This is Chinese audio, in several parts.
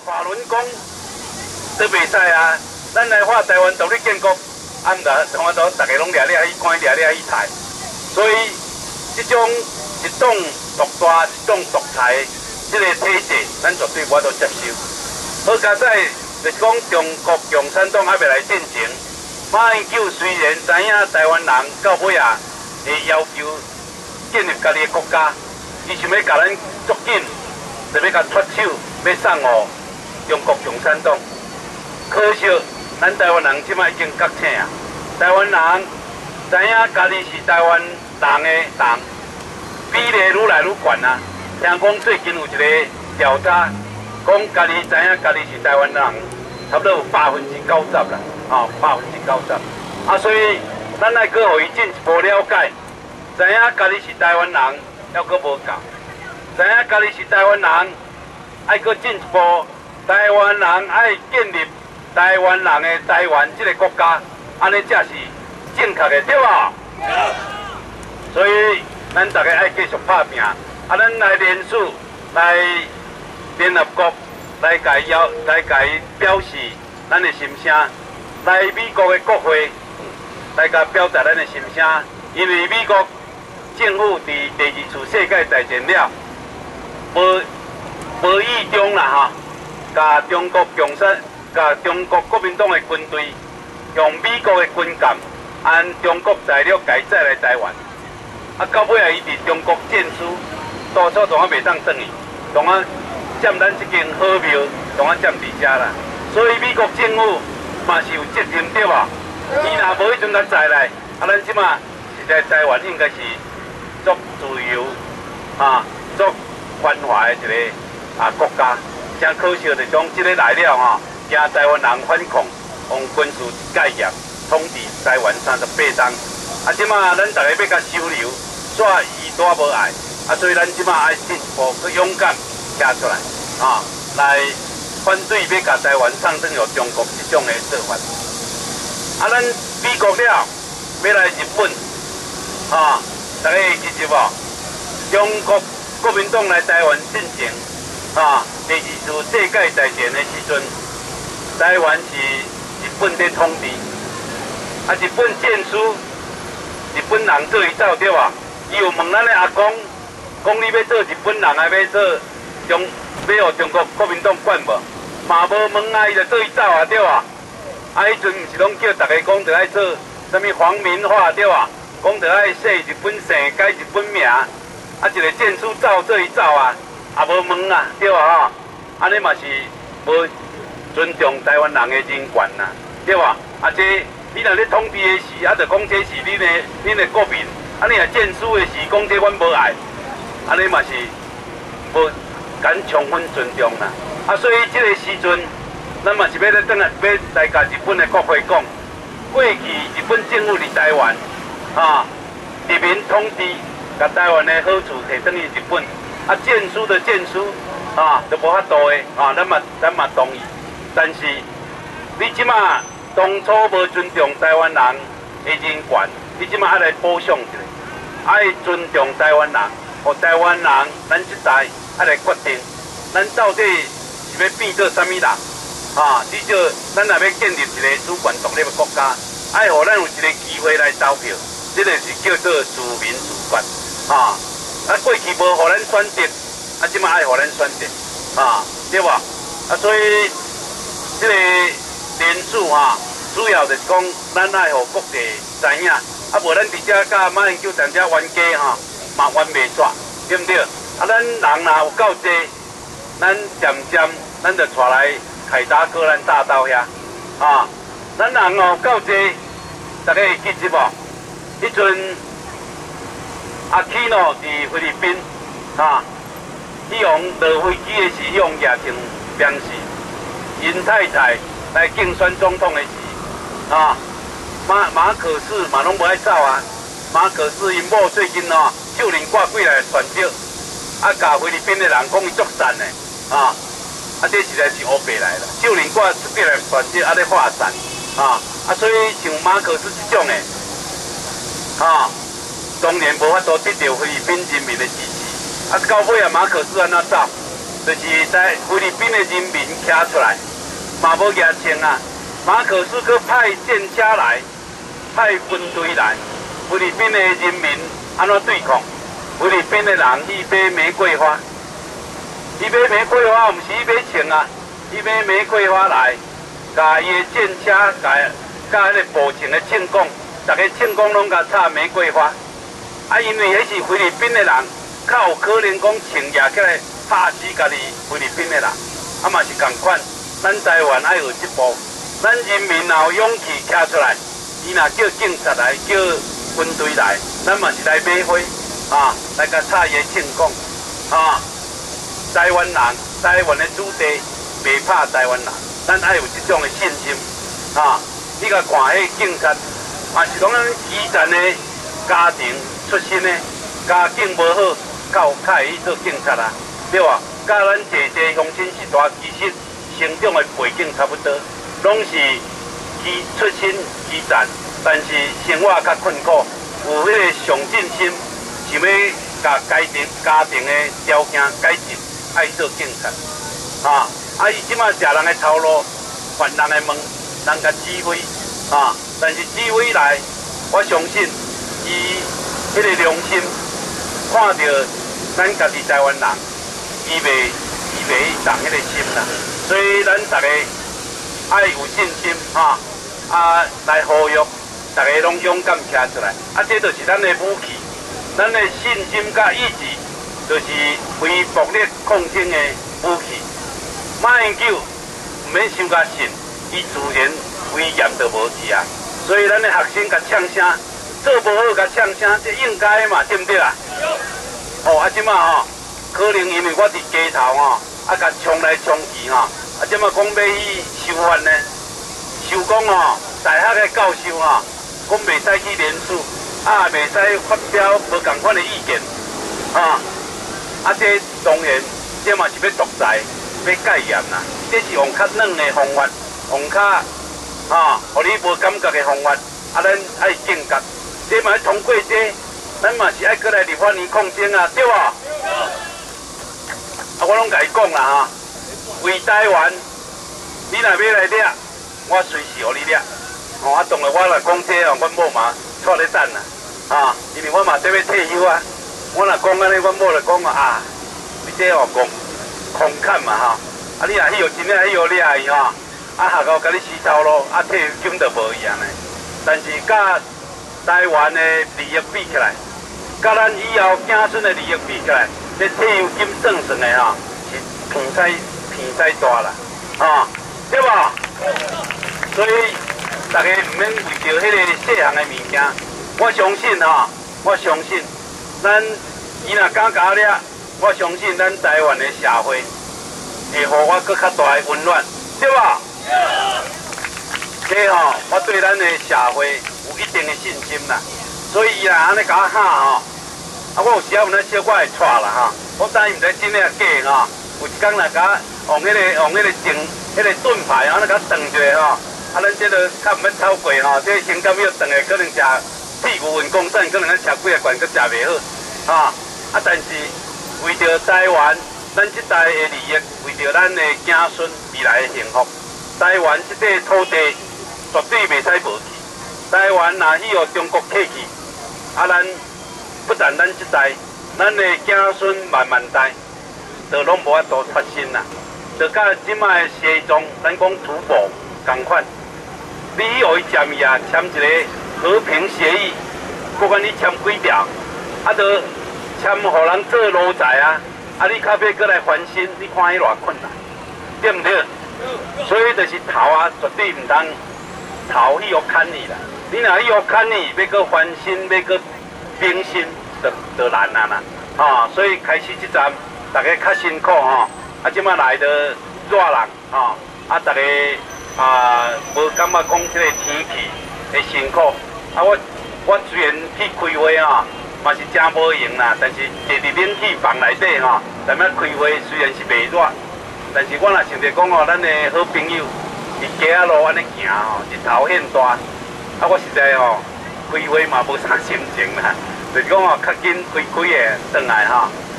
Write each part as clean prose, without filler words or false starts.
跨轮讲都袂使啊！咱来画台湾独立建国，啊，毋着从头大家拢掠掠去关掠掠去台，所以这种一党独大、一党独裁这个体制，咱绝对无法度接受。好，加在就是讲中国共产党还未来进前，马英九虽然知影台湾人到尾啊会要求建立家己的国家，伊想要甲咱捉紧，就要甲脱手，要送互中国共产党。可惜咱台湾人即摆已经觉醒啊！台湾人知影家己是台湾人的人，比例愈来愈悬啊！听讲最近有一个调查，讲家己知影家己是台湾人，差不多有90%啦，90%。啊，所以咱爱搁互伊进一步了解，知影家己是台湾人，还搁无够，知影家己是台湾人，爱搁进一步，台湾人爱建立台湾人的台湾这个国家，安尼才是正确的，对吧？所以咱大家爱继续拍拼，啊，咱来联署，来联合国，来甲伊表示咱的心声，来美国的国会，来甲表达咱的心声，因为美国政府伫第二次世界大战了，无意中啦哈，甲中国国民党的军队用美国的军舰按中国材料改载来台湾，啊，到尾啊，伊伫中国建书，多数拢啊袂当转去，拢啊占咱这间好庙，拢啊占伫遮啦。所以美国政府嘛是有责任对吧？伊若无迄阵甲载来，啊，咱即马实在台湾应该是足自由啊，足繁华的一个国家。真可惜就是讲，即个来了吼，惊台湾人反抗，用军事介入统治台湾38冬。啊，即马咱大家要甲收留，煞伊多无爱，啊，所以咱即马爱进一步去勇敢站出来，啊，来反对要甲台湾送转入中国这种的做法。啊，咱美国了，要来日本，啊，大家会记住无？中国国民党来台湾进前，啊，第二次世界大战的时阵，台湾是日本在统治，啊，日本战书，日本人做伊走对吧？伊有问咱的阿公，讲你要做日本人，还要做要互中国国民党管无？嘛无问啊，伊就做伊走啊，对吧？啊，迄阵毋是拢叫大家讲着爱做啥物皇民化对吧？讲着爱写日本姓，改日本名，啊，一个战书走做伊走啊，也无问啊，对吧？吼，安尼嘛是无尊重台湾人的人权呐，对吧？啊，这你若咧统治的时，啊，就讲这是恁的国民，啊，你若战书的时，讲这阮无爱，安尼嘛是无敢充分尊重啦。啊，所以这个时阵。咱嘛是要来甲日本的国会讲，过去日本政府伫台湾，殖民统治，甲台湾的好处摕转去日本，啊，战书的战书，就无法度的，咱嘛同意。但是你即马当初无尊重台湾人的人权，你即马爱来补偿一下，爱尊重台湾人，互台湾人咱这代爱来决定，咱到底是要变做啥物人？至少咱若要建立一个主权独立的国家，爱互咱有一个机会来投票，这个是叫做自民自决。过去无互咱选择，即马爱互咱选择，对吧？所以这个联署主要就是讲，咱爱互国际知影，无咱直接甲马英九同遮冤家嘛冤袂煞，对不对？咱人若有够济，咱渐渐咱就带来。凯达格兰大道遐，咱人够济，大家会记住无？迄阵阿基诺伫菲律宾，去用落飞机的时用野情表示，因太太来竞选总统的时，马可仕嘛拢无爱走啊。马可仕因某最近少年挂几来传召，甲菲律宾的人讲伊作善的，这实在是乌白来啦！少年挂出过来传召，咧化散，所以像马可仕这种的，当然无法度得到菲律宾人民的支持。到尾马可仕安怎走？ 就是在菲律宾的人民徛出来，嘛无牙签啊。马可斯去派舰车来，派军队来，菲律宾的人民安怎对抗？菲律宾的人去买玫瑰花，去买玫瑰花，毋是去买枪啊，去买玫瑰花来，甲伊的舰车甲迄个步行的庆功，逐个庆功拢甲插玫瑰花。啊，因为迄是菲律宾的人，较有可能讲穿夜起来拍死家己菲律宾的人，啊嘛是共款，咱台湾爱有这步，咱人民若有勇气徛出来，伊若叫警察来，叫军队来，咱嘛是来买花啊，来甲插伊的庆功啊。台湾人，台湾的主地袂怕台湾人，咱爱有这种的信心啊！你甲看迄警察，嘛是讲咱基层的家庭出身的，家境无好，较会去做警察啊，对吧？甲咱姐姐乡亲时代，其实成长的背景差不多，拢是出身基层，但是生活较困苦，有迄个上进心，想要甲家庭的条件改进。爱做警察，啊！伊即马食人的头路，犯人的门，人甲指挥，啊！但是指挥来，我相信伊迄个良心，看到咱家己台湾人，伊袂动迄个心啦。所以咱大家爱有信心，来呼吁大家拢勇敢站出来，这就是咱的武器，咱的信心甲意志。就是为暴力抗争的武器。马英九唔免想甲信，伊自然威严就无去啊。所以咱的学生甲呛声，做无好甲呛声，这应该嘛，对不对啊？即马可能因为我伫街头甲冲来冲去即马讲要去收犯呢，收讲大学的教授讲袂使去联署，袂使发表无共款的意见这当然，这嘛是要独裁，要戒严啦。这是用较软的方法，用较互你无感觉的方法。咱爱警觉，这嘛通过这，咱嘛是爱过来立法院抗争啊，对无？我拢甲伊讲啦为台湾，你若要来掠，我随时互你掠。当然我若讲这阮某嘛带咧等啦，因为我嘛准备退休啊。我若讲安尼，阮某就讲你这讲空砍嘛你若迄号真正迄号掠伊下到甲你死头路，退休金就无伊安尼。但是甲台湾的利益比起来，甲咱以后子孙的利益比起来，这退休金算的是偏使大啦，对吧？所以大家唔免为着迄个细项的物件，我相信咱伊若敢甲我掠，我相信咱台湾的社会会互我搁较大的温暖，对吧？这我对咱的社会有一定的信心啦。所以伊若安尼甲我喊我有时啊有那小可会带啦我当然毋知真诶假有一天若甲用迄个迄个盾牌甲我断一下咱这个较毋免超过这情感要断的可能食屁股运公产，可能咱吃几个罐阁食袂好但是为着台湾咱这代的利益，为着咱的子孙未来的幸福，台湾这块土地绝对袂使无去。台湾若去互中国客去，咱不但咱这代，咱的子孙慢慢代，就拢无法度发生啦。就甲即摆的西藏，咱讲土堡同款，你去互伊签一个和平协议，不管你签几条，就签互人做奴才你较要过来翻身，你看伊偌困难，对不对？所以就是头绝对唔通头去互砍你啦。你若去互砍你，要搁翻身，要搁平心，就难啦。所以开始这站，大家较辛苦即摆来的热人大家无感觉讲这个天气会辛苦我虽然去开会嘛是真无用啦，但是坐伫冷气房内底踮遐开会虽然是袂热，但是我若想着讲咱的好朋友伫街仔路安尼行日头很大，我实在开会嘛无啥心情啦，就是讲较紧开的转来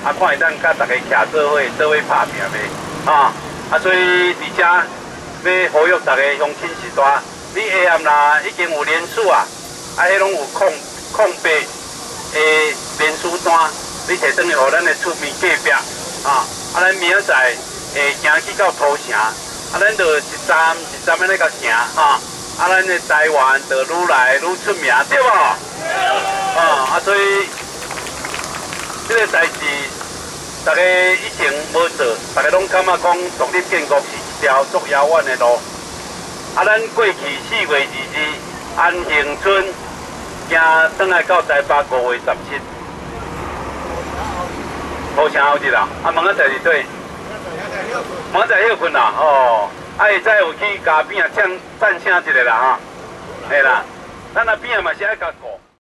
看会当甲大家徛做伙拍拼卖，所以伫遮要呼吁大家乡亲时代，你下暗啦已经有联署啊，迄拢有空白的联署单，你摕转去互咱的厝边隔壁，咱明仔载会行去到土城，咱就一站一站安尼甲行，咱的台湾就愈来愈出名，对无？所以这个代志，大家以前无做，大家拢感觉讲独立建国是一条足遥远的路。咱过去4月22，安恒村行转来到台北5月17，土城有一啦，问仔在伫对，问仔在休困啦，会再有去家边啊，赞声一个啦，嘿啦，咱那边啊嘛是爱甲顾。